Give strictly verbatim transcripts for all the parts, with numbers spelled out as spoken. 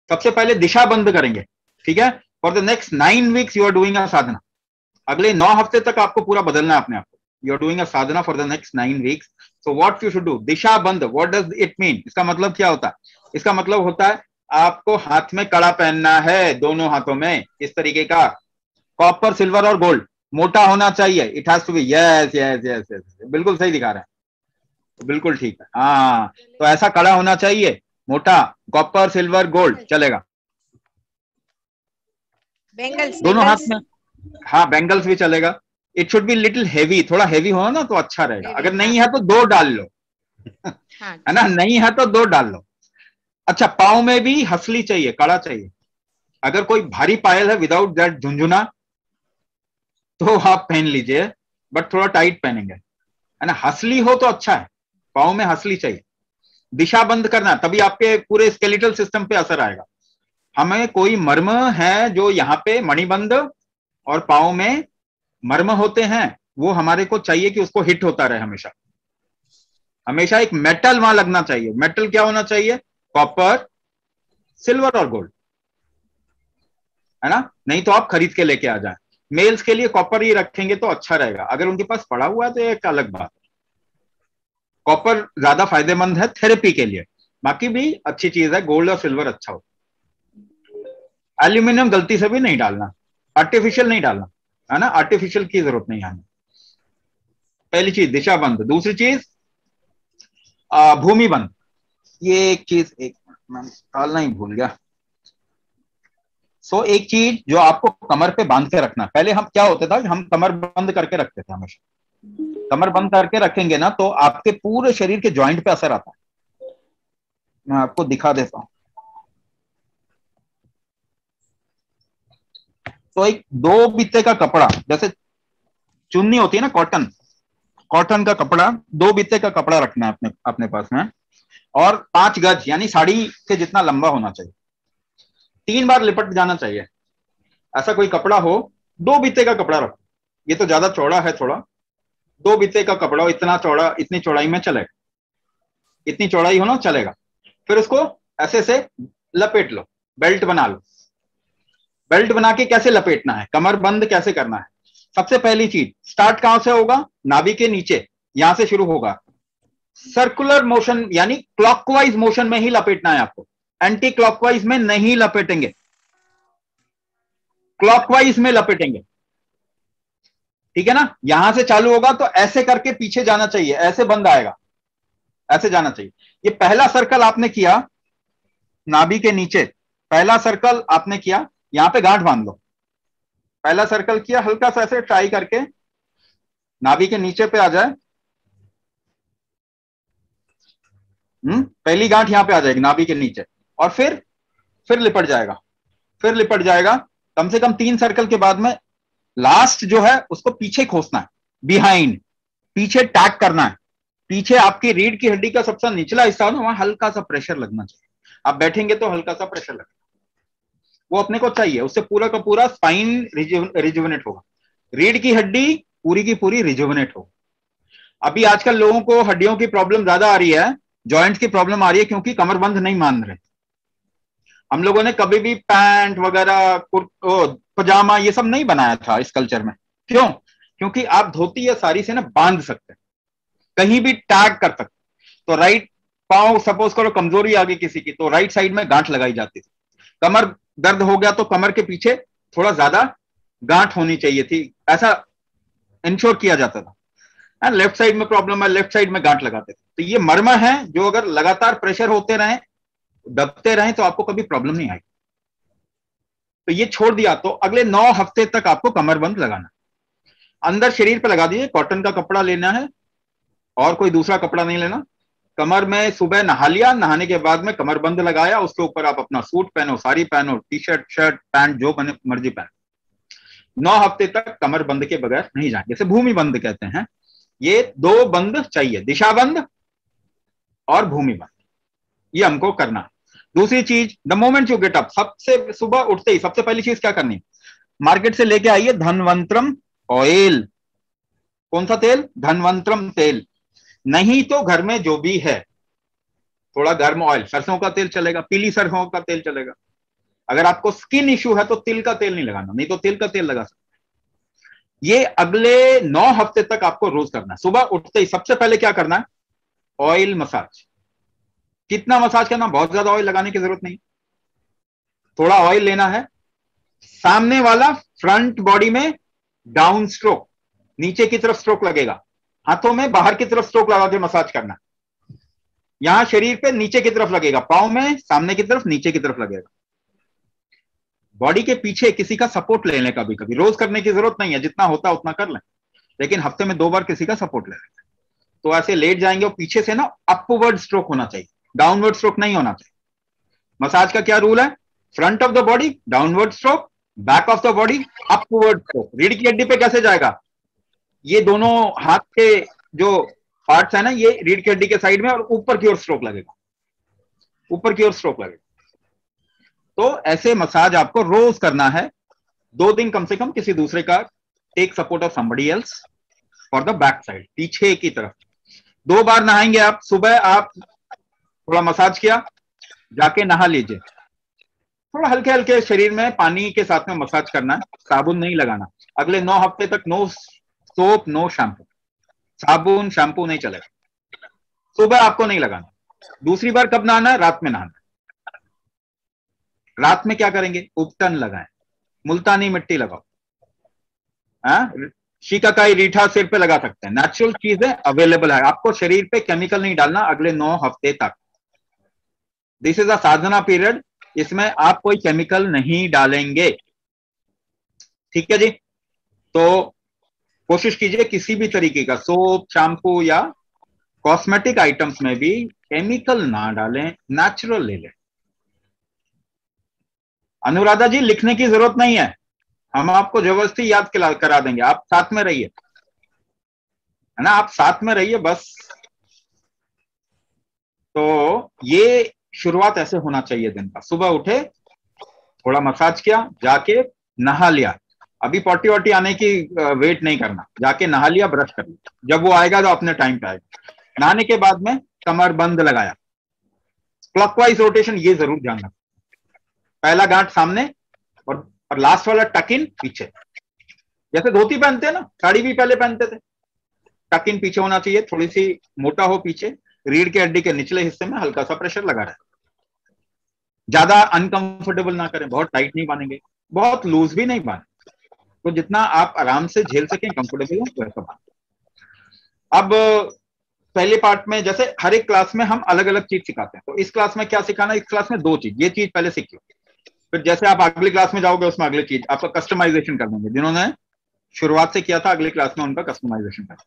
सबसे पहले दिशा बंद करेंगे, ठीक है। For the next nine weeks you are doing a sadhana, अगले नौ हफ्ते तक आपको पूरा बदलना है अपने आप को। You are doing a sadhana for the next nine weeks, so what you should do, दिशा बंद। व्हाट डज इट मीन, इसका मतलब क्या होता है? इसका मतलब होता है आपको हाथ में कड़ा पहनना है, दोनों हाथों में इस तरीके का, कॉपर सिल्वर और गोल्ड, मोटा होना चाहिए, it has to be, yes yes yes yes, बिल्कुल सही दिखा रहा है, बिल्कुल ठीक है। हाँ, तो ऐसा कड़ा होना चाहिए, मोटा, कॉपर सिल्वर गोल्ड चलेगा, बेंगल्स, दोनों हाथ बेंगल्स। में। हाँ, बेंगल्स भी चलेगा। It should be little heavy, थोड़ा हेवी हो ना तो अच्छा रहेगा। Heavy, अगर नहीं हाँ। है तो दो डाल लो, हाँ है ना, नहीं है तो दो डाल लो। अच्छा, पाँव में भी हसली चाहिए, कड़ा चाहिए। अगर कोई भारी पायल है विदाउट दैट झुंझुना तो आप पहन लीजिए, बट थोड़ा टाइट पहनेंगे, है ना। हसली हो तो अच्छा है, पाँव में हसली चाहिए। दिशा बंद करना, तभी आपके पूरे स्केलेटल सिस्टम पे असर आएगा। हमें कोई मर्म है जो यहाँ पे मणिबंध और पाँव में मर्म होते हैं, वो हमारे को चाहिए कि उसको हिट होता रहे हमेशा। हमेशा एक मेटल वहां लगना चाहिए। मेटल क्या होना चाहिए? कॉपर, सिल्वर और गोल्ड, है ना। नहीं तो आप खरीद के लेके आ जाए। मेल्स के लिए कॉपर ही रखेंगे तो अच्छा रहेगा, अगर उनके पास पड़ा हुआ है तो एक अलग बात। कॉपर ज्यादा फायदेमंद है थेरेपी के लिए, बाकी भी अच्छी चीज है, गोल्ड और सिल्वर अच्छा हो। एल्यूमिनियम गलती से भी नहीं डालना, आर्टिफिशियल नहीं डालना, है ना, आर्टिफिशियल की जरूरत नहीं है। पहली चीज दिशा बंद। दूसरी चीज भूमि बंद। ये एक चीज, एक मैं डालना ही भूल गया। सो एक चीज जो आपको कमर पे बांध के रखना, पहले हम क्या होता था, हम कमर बंद करके रखते थे हमेशा। कमर बंद करके रखेंगे ना तो आपके पूरे शरीर के जॉइंट पे असर आता है। मैं आपको दिखा देता हूं। तो एक दो बित्ते का कपड़ा, जैसे चुन्नी होती है ना, कॉटन, कॉटन का कपड़ा, दो बित्ते का कपड़ा रखना है अपने अपने पास में, और पांच गज यानी साड़ी के जितना लंबा होना चाहिए। तीन बार लिपट जाना चाहिए। ऐसा कोई कपड़ा हो, दो बित्ते का कपड़ा रखो। ये तो ज्यादा चौड़ा है थोड़ा, दो बित्ते का कपड़ा हो, इतना चौड़ा, इतनी चौड़ाई में चलेगा, इतनी चौड़ाई हो ना चलेगा। फिर उसको ऐसे से लपेट लो, बेल्ट बना लो। बेल्ट बना के कैसे लपेटना है, कमर बंद कैसे करना है? सबसे पहली चीज, स्टार्ट कहां से होगा? नाभि के नीचे, यहां से शुरू होगा। सर्कुलर मोशन यानी क्लॉकवाइज मोशन में ही लपेटना है आपको, एंटी क्लॉकवाइज में नहीं लपेटेंगे, क्लॉकवाइज में लपेटेंगे, ठीक है ना। यहां से चालू होगा तो ऐसे करके पीछे जाना चाहिए, ऐसे बंद आएगा, ऐसे जाना चाहिए। ये पहला सर्कल आपने किया नाभि के नीचे, पहला सर्कल आपने किया, यहां पे गांठ बांध लो। पहला सर्कल किया, हल्का सा ऐसे ट्राई करके नाभि के नीचे पे आ जाए। हम्म पहली गांठ यहां पे आ जाएगी नाभि के नीचे, और फिर फिर लिपट जाएगा, फिर लिपट जाएगा। कम से कम तीन सर्कल के बाद में लास्ट जो है उसको पीछे खोसना है, बिहाइंड, पीछे टैग करना है। पीछे आपकी रीढ़ की हड्डी का सबसे निचला हिस्सा हो ना, वहां हल्का सा प्रेशर लगना चाहिए। आप बैठेंगे तो हल्का सा प्रेशर लगेगा, वो अपने को चाहिए, उससे पूरा का पूरा स्पाइन रिजुवनेट होगा, रीढ़ की हड्डी पूरी की पूरी रिजुवनेट होगी। अभी आजकल लोगों को हड्डियों की प्रॉब्लम ज्यादा आ रही है, जॉइंट्स की प्रॉब्लम आ रही है, क्योंकि कमरबंद नहीं मान रहे। हम लोगों ने कभी भी पैंट वगैरह, पजामा, ये सब नहीं बनाया था इस कल्चर में। क्यों? क्योंकि आप धोती या साड़ी से ना बांध सकते हैं, कहीं भी टैग कर सकते। तो राइट पांव सपोज करो कमजोरी आ गई किसी की, तो राइट साइड में गांठ लगाई जाती थी। कमर दर्द हो गया तो कमर के पीछे थोड़ा ज्यादा गांठ होनी चाहिए थी, ऐसा इंश्योर किया जाता था। लेफ्ट साइड में प्रॉब्लम है, लेफ्ट साइड में गांठ लगाते थे। तो ये मर्म है जो अगर लगातार प्रेशर होते रहे, दबते रहे, तो आपको कभी प्रॉब्लम नहीं आएगी। तो ये छोड़ दिया तो अगले नौ हफ्ते तक आपको कमरबंद लगाना। अंदर शरीर पे लगा दीजिए, कॉटन का कपड़ा लेना है और कोई दूसरा कपड़ा नहीं लेना। कमर में सुबह नहा लिया, नहाने के बाद में कमरबंद लगाया, उसके ऊपर आप अपना सूट पहनो, साड़ी पहनो, टी शर्ट, शर्ट, पैंट, जो बने मर्जी पहनो। नौ हफ्ते तक कमर बंद के बगैर नहीं जाए, जैसे भूमि बंद कहते हैं। ये दो बंद चाहिए, दिशा बंद और भूमि बंद, ये हमको करना है। दूसरी चीज, the moment you get up, सबसे सुबह उठते ही सबसे पहली चीज क्या करनी है? मार्केट से लेके आइए धनवंतरम ऑयल। कौन सा तेल? धनवंतरम तेल। नहीं तो घर में जो भी है, थोड़ा गर्म ऑयल, सरसों का तेल चलेगा, पीली सरसों का तेल चलेगा, अगर आपको स्किन इश्यू है तो तिल का तेल नहीं लगाना, नहीं तो तिल का तेल लगा सकते। ये अगले नौ हफ्ते तक आपको रोज करना है। सुबह उठते ही सबसे पहले क्या करना है, ऑयल मसाज। कितना मसाज करना, बहुत ज्यादा ऑयल लगाने की जरूरत नहीं, थोड़ा ऑयल लेना है, सामने वाला फ्रंट बॉडी में डाउन स्ट्रोक, नीचे की तरफ स्ट्रोक लगेगा, हाथों में बाहर की तरफ स्ट्रोक लगा के मसाज करना। यहां शरीर पे नीचे की तरफ लगेगा, पांव में सामने की तरफ, नीचे की तरफ लगेगा। बॉडी के पीछे किसी का सपोर्ट ले लें, कभी कभी, रोज करने की जरूरत नहीं है, जितना होता है उतना कर लें, लेकिन हफ्ते में दो बार किसी का सपोर्ट ले लें। तो ऐसे लेट जाएंगे और पीछे से ना अपवर्ड स्ट्रोक होना चाहिए, डाउनवर्ड स्ट्रोक नहीं होना चाहिए। मसाज का क्या रूल है, front of the body downward stroke, back of the body upward stroke. रीढ़ की हड्डी पे कैसे जाएगा, ये दोनों हाथ के जो पार्ट्स है ना, ये रीढ़ की हड्डी के साइड में, और ऊपर की ओर स्ट्रोक लगेगा, ऊपर की ओर स्ट्रोक लगेगा। तो ऐसे मसाज आपको रोज करना है, दो दिन कम से कम किसी दूसरे का, take support of somebody else for the back side, पीछे की तरफ। दो बार नहाएंगे आप, सुबह आप थोड़ा मसाज किया, जाके नहा लीजिए, थोड़ा हल्के हल्के शरीर में पानी के साथ में मसाज करना है, साबुन नहीं लगाना। अगले नौ हफ्ते तक नो सोप नो शैम्पू, साबुन शैम्पू नहीं चलेगा, सुबह आपको नहीं लगाना। दूसरी बार कब नहाना है, रात में नहाना। रात में क्या करेंगे, उपटन लगाएं, मुल्तानी मिट्टी लगाओ, हाँ, शिकाकाई रीठा सिर पे लगा सकते हैं, नेचुरल चीजें अवेलेबल है, आपको शरीर पे केमिकल नहीं डालना अगले नौ हफ्ते तक। This is a sadhana period, इसमें आप कोई केमिकल नहीं डालेंगे, ठीक है जी। तो कोशिश कीजिए किसी भी तरीके का सोप शैम्पू या कॉस्मेटिक आइटम्स में भी केमिकल ना डालें, नेचुरल ले लें। अनुराधा जी, लिखने की जरूरत नहीं है, हम आपको जबरदस्ती याद करा देंगे, आप साथ में रहिए, है ना, आप साथ में रहिए बस। तो ये शुरुआत ऐसे होना चाहिए दिन का, सुबह उठे, थोड़ा मसाज किया, जाके नहा लिया। अभी पॉटी वॉटी आने की वेट नहीं करना, जाके नहा लिया, ब्रश कर लिया, जब वो आएगा तो अपने टाइम पे आएगा। नहाने के बाद में कमर बंद लगाया, क्लॉकवाइज रोटेशन, ये जरूर ध्यान रखना, पहला गांठ सामने और, और लास्ट वाला टक इन पीछे। जैसे धोती पहनते हैं ना, साड़ी भी पहले पहनते थे, टक इन पीछे होना चाहिए, थोड़ी सी मोटा हो पीछे, रीढ़ के हड्डी के निचले हिस्से में हल्का सा प्रेशर लगा रहे, ज्यादा अनकंफर्टेबल ना करें, बहुत टाइट नहीं बांधेंगे, बहुत लूज भी नहीं बांधे, तो जितना आप आराम से झेल सकें, कंफर्टेबल हो वैसा बांधें। अब पहले पार्ट में जैसे हर एक क्लास में हम अलग अलग चीज सिखाते हैं, तो इस क्लास में क्या सिखाना है, इस क्लास में दो चीज, ये चीज पहले सीखिए, फिर जैसे आप अगली क्लास में जाओगे उसमें अगली चीज आपका कस्टमाइजेशन कर देंगे, जिन्होंने शुरुआत से किया था अगली क्लास में उनका कस्टमाइजेशन कर।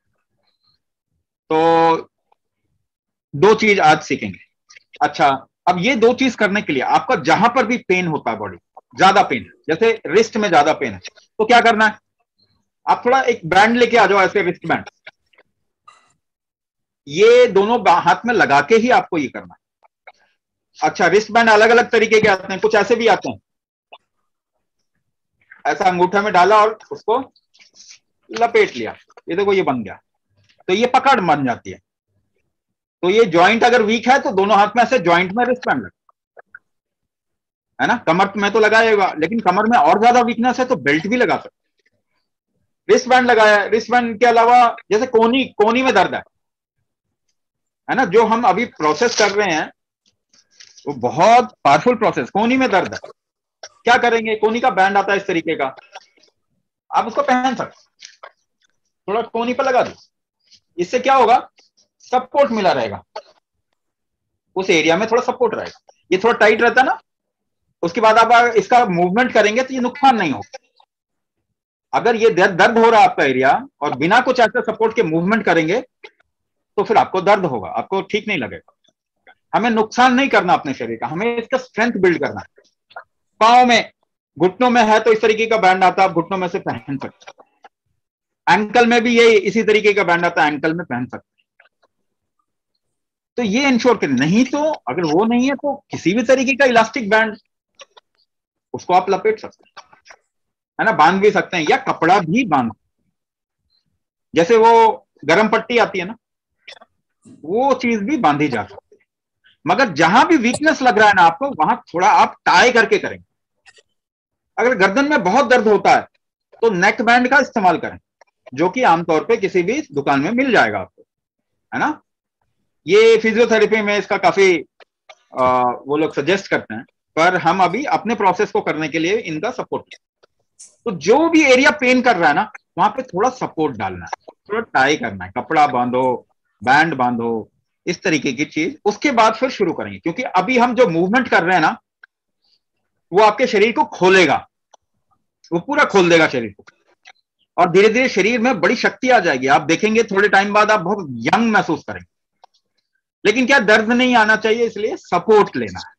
तो दो चीज आज सीखेंगे। अच्छा, अब ये दो चीज करने के लिए आपका जहां पर भी पेन होता है, बॉडी ज्यादा पेन है, जैसे रिस्ट में ज्यादा पेन है, तो क्या करना है, आप थोड़ा एक बैंड लेके आ जाओ, ऐसे रिस्ट बैंड, ये दोनों हाथ में लगा के ही आपको ये करना है। अच्छा, रिस्ट बैंड अलग अलग तरीके के आते हैं, कुछ ऐसे भी आते हैं, ऐसा अंगूठे में डाला और उसको लपेट लिया, ये देखो ये बन गया, तो ये पकड़ बन जाती है। तो ये जॉइंट अगर वीक है तो दोनों हाथ में ऐसे जॉइंट में रिस्ट बैंड लगा, है ना, कमर में तो लगाएगा, लेकिन कमर में और ज्यादा वीकनेस है तो बेल्ट भी लगा सकते। रिस्ट बैंड लगाया, रिस्ट बैंड के अलावा जैसे कोनी कोनी में दर्द है है ना, जो हम अभी प्रोसेस कर रहे हैं वो बहुत पावरफुल प्रोसेस, कोनी में दर्द है, क्या करेंगे, कोनी का बैंड आता है इस तरीके का, आप उसको पहन सकते, थोड़ा कोनी पर लगा दो, इससे क्या होगा, सपोर्ट मिला रहेगा, उस एरिया में थोड़ा सपोर्ट रहेगा। ये थोड़ा टाइट रहता है ना, उसके बाद आप इसका मूवमेंट करेंगे तो ये नुकसान नहीं होगा। अगर ये दर्द हो रहा है आपका एरिया और बिना कुछ ऐसे सपोर्ट के मूवमेंट करेंगे तो फिर आपको दर्द होगा, आपको ठीक नहीं लगेगा। हमें नुकसान नहीं करना अपने शरीर का, हमें इसका स्ट्रेंथ बिल्ड करना है। पाँव में, घुटनों में है तो इस तरीके का बैंड आता है, आप घुटनों में से पहन सकते हैं। एंकल में भी ये इसी तरीके का बैंड आता है, एंकल में पहन सकते हैं। तो ये इंश्योर करें, नहीं तो अगर वो नहीं है तो किसी भी तरीके का इलास्टिक बैंड उसको आप लपेट सकते हैं, है ना, बांध भी सकते हैं, या कपड़ा भी बांध, जैसे वो गरम पट्टी आती है ना, वो चीज भी बांधी जा सकती है। मगर जहां भी वीकनेस लग रहा है ना आपको, वहां थोड़ा आप टाई करके करेंगे। अगर गर्दन में बहुत दर्द होता है तो नेक बैंड का इस्तेमाल करें, जो कि आमतौर पे किसी भी दुकान में मिल जाएगा आपको, है ना। ये फिजियोथेरेपी में इसका काफी आ, वो लोग सजेस्ट करते हैं, पर हम अभी अपने प्रोसेस को करने के लिए इनका सपोर्ट। तो जो भी एरिया पेन कर रहा है ना, वहां पे थोड़ा सपोर्ट डालना है, थोड़ा टाई करना है, कपड़ा बांधो, बैंड बांधो, इस तरीके की चीज। उसके बाद फिर शुरू करेंगे, क्योंकि अभी हम जो मूवमेंट कर रहे हैं ना, वो आपके शरीर को खोलेगा, वो पूरा खोल देगा शरीर को, और धीरे धीरे शरीर में बड़ी शक्ति आ जाएगी। आप देखेंगे थोड़े टाइम बाद आप बहुत यंग महसूस करेंगे। लेकिन क्या दर्द नहीं आना चाहिए, इसलिए सपोर्ट लेना है।